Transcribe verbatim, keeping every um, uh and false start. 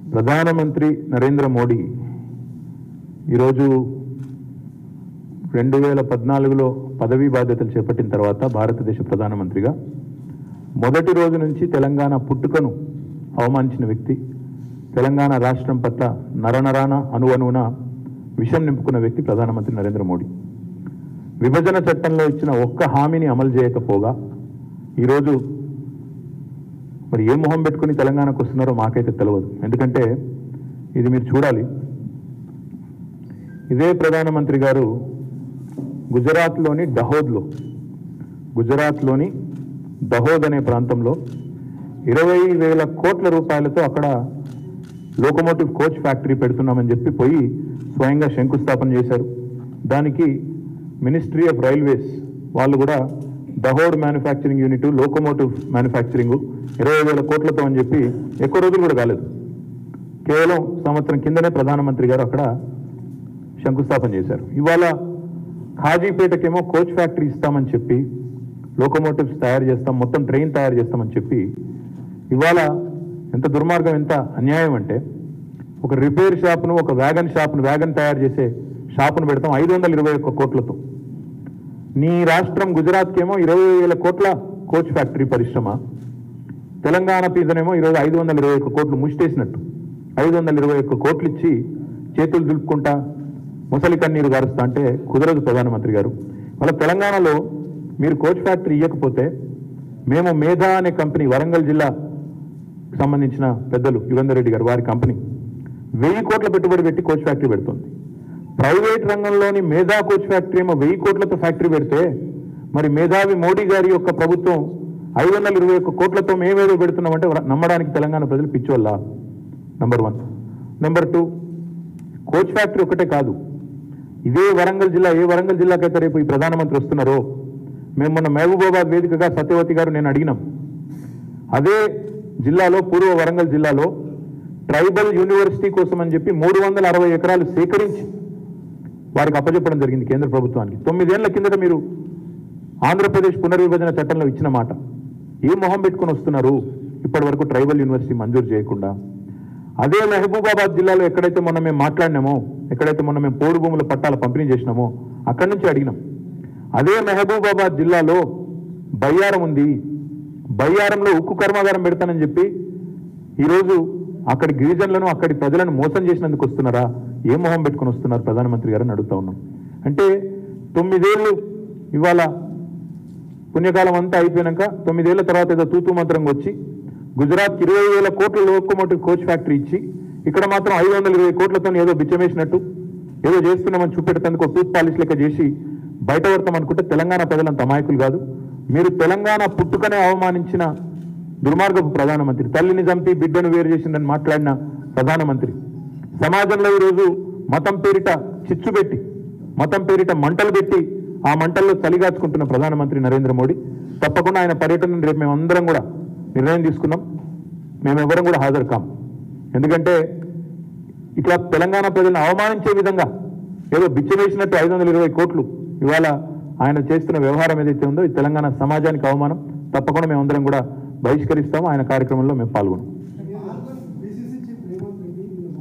ప్రధానమంత్రి నరేంద్ర మోడీ ఈరోజు రెండు వేల పద్నాలుగులో పదవీ బాధ్యతలు చేపట్టిన తర్వాత భారతదేశ ప్రధానమంత్రిగా మొదటి రోజు నుంచి తెలంగాణ పుట్టుకను అవమానించిన వ్యక్తి, తెలంగాణ రాష్ట్రం పట్ల నరనరాన అణువణువున విషం నింపుకున్న వ్యక్తి ప్రధానమంత్రి నరేంద్ర మోడీ. విభజన చట్టంలో ఇచ్చిన ఒక్క హామీని అమలు చేయకపోగా ఈరోజు మరి ఏ మొహం పెట్టుకుని తెలంగాణకు వస్తున్నారో మాకైతే తెలియదు. ఎందుకంటే ఇది మీరు చూడాలి. ఇదే ప్రధానమంత్రి గారు గుజరాత్లోని దహోద్లో గుజరాత్లోని దహోద్ అనే ప్రాంతంలో ఇరవై వేల కోట్ల రూపాయలతో అక్కడ లోకోమోటివ్ కోచ్ ఫ్యాక్టరీ పెడుతున్నామని చెప్పి పోయి స్వయంగా శంకుస్థాపన చేశారు. దానికి మినిస్ట్రీ ఆఫ్ రైల్వేస్ వాళ్ళు కూడా Dahod manufacturing unit, locomotive manufacturing ఇరవై వేల కోట్లతో అని చెప్పి ఎక్కువ రోజులు కూడా కాలేదు, కేవలం సంవత్సరం కిందనే ప్రధానమంత్రి గారు అక్కడ శంకుస్థాపన చేశారు. ఇవాళ ఖాజీపేటకేమో కోచ్ ఫ్యాక్టరీ ఇస్తామని చెప్పి, లోకోమోటివ్స్ తయారు చేస్తాం, మొత్తం ట్రైన్ తయారు చేస్తామని చెప్పి, ఇవాళ ఎంత దుర్మార్గం, ఎంత అన్యాయం అంటే ఒక రిపేర్ షాప్ను, ఒక వ్యాగన్ షాప్ను, వ్యాగన్ తయారు చేసే షాపును పెడతాం ఐదు వందల ఇరవై ఒక్క కోట్లతో. నీ రాష్ట్రం గుజరాత్కేమో ఇరవై వేల కోట్ల కోచ్ ఫ్యాక్టరీ పరిశ్రమ, తెలంగాణ పీజనేమో ఈరోజు ఐదు వందల ఇరవై ఒక్క కోట్లు ముష్టేసినట్టు ఐదు వందల ఇరవై ఒక్క కోట్లు ఇచ్చి చేతులు దులుపుకుంటా ముసలి కన్నీరు గారుస్తా అంటే కుదరదు ప్రధానమంత్రి గారు. వాళ్ళ తెలంగాణలో మీరు కోచ్ ఫ్యాక్టరీ ఇవ్వకపోతే మేము మేధా అనే కంపెనీ, వరంగల్ జిల్లా సంబంధించిన పెద్దలు యుగంధర్ రెడ్డి గారు, వారి కంపెనీ వెయ్యి కోట్ల పెట్టుబడి పెట్టి కోచ్ ఫ్యాక్టరీ పెడుతుంది. ప్రైవేట్ రంగంలోని మేధా కోచ్ ఫ్యాక్టరీ ఏమో వెయ్యి కోట్లతో ఫ్యాక్టరీ పెడితే మరి మేధావి మోడీ గారి యొక్క ప్రభుత్వం ఐదు వందల ఇరవై ఒక్క కోట్లతో మేమేదో పెడుతున్నామంటే నమ్మడానికి తెలంగాణ ప్రజలు పిచ్చోళ్ళ. Number one. Number two, coach factory ఒకటే కాదు, ఇదే వరంగల్ జిల్లా, ఏ వరంగల్ జిల్లాకైతే రేపు ఈ ప్రధానమంత్రి వస్తున్నారో, మేము మొన్న మహబూబాబాద్ వేదికగా సత్యవతి గారు నేను అడిగినాం, అదే జిల్లాలో, పూర్వ వరంగల్ జిల్లాలో ట్రైబల్ యూనివర్సిటీ కోసం అని చెప్పి మూడు వందల అరవై ఎకరాలు సేకరించి వారికి అప్పచెప్పడం జరిగింది కేంద్ర ప్రభుత్వానికి. తొమ్మిదేళ్ల కిందట మీరు ఆంధ్రప్రదేశ్ పునర్విభజన చట్టంలో ఇచ్చిన మాట ఏ మొహం పెట్టుకుని వస్తున్నారు ఇప్పటి వరకు ట్రైబల్ యూనివర్సిటీ మంజూరు చేయకుండా? అదే మహబూబాబాద్ జిల్లాలో ఎక్కడైతే మొన్న మేము మాట్లాడినామో, ఎక్కడైతే మొన్న మేము పోడు భూముల పట్టాల పంపిణీ చేసినామో అక్కడి నుంచి అడిగినాం. అదే మహబూబాబాద్ జిల్లాలో బయ్యారం ఉంది, బయ్యారంలో ఉక్కు కర్మాగారం పెడతానని చెప్పి ఈరోజు అక్కడి గిరిజనులను, అక్కడి ప్రజలను మోసం చేసినందుకు వస్తున్నారా? ఏ మొహం పెట్టుకుని వస్తున్నారు ప్రధానమంత్రి గారని అడుగుతా ఉన్నాం. అంటే తొమ్మిదేళ్ళు ఇవాళ పుణ్యకాలం అంతా అయిపోయినాక తొమ్మిదేళ్ల తర్వాత ఏదో తూతూ మంత్రంగా వచ్చి గుజరాత్కి ఇరవై వేల కోట్ల లోకోమోటివ్ కోచ్ ఫ్యాక్టరీ ఇచ్చి ఇక్కడ మాత్రం ఐదు వందల ఇరవై కోట్లతో ఏదో బిచ్చమేసినట్టు ఏదో చేస్తున్నామని చూపెట్టేందుకు టూత్ పాలిష్ లెక్క చేసి బయట పడతాం అనుకుంటే తెలంగాణ ప్రజలంత అమాయకులు కాదు. మీరు తెలంగాణ పుట్టుకనే అవమానించిన దుర్మార్గపు ప్రధానమంత్రి, తల్లిని చంపి బిడ్డను వేరు చేసిందని మాట్లాడిన ప్రధానమంత్రి, సమాజంలో ఈరోజు మతం పేరిట చిచ్చు పెట్టి, మతం పేరిట మంటలు పెట్టి ఆ మంటల్లో చలిగాచుకుంటున్న ప్రధానమంత్రి నరేంద్ర మోడీ. తప్పకుండా ఆయన పర్యటన రేపు మేమందరం కూడా నిర్ణయం తీసుకున్నాం, మేమెవరం కూడా హాజరు కాం. ఎందుకంటే ఇట్లా తెలంగాణ ప్రజలను అవమానించే విధంగా ఏదో బిచ్చవేసినట్టు ఐదు వందల ఇరవై కోట్లు ఇవాళ ఆయన చేస్తున్న వ్యవహారం ఏదైతే ఉందో ఈ తెలంగాణ సమాజానికి అవమానం. తప్పకుండా మేమందరం కూడా బహిష్కరిస్తాము, ఆయన కార్యక్రమంలో మేము పాల్గొన్నాం.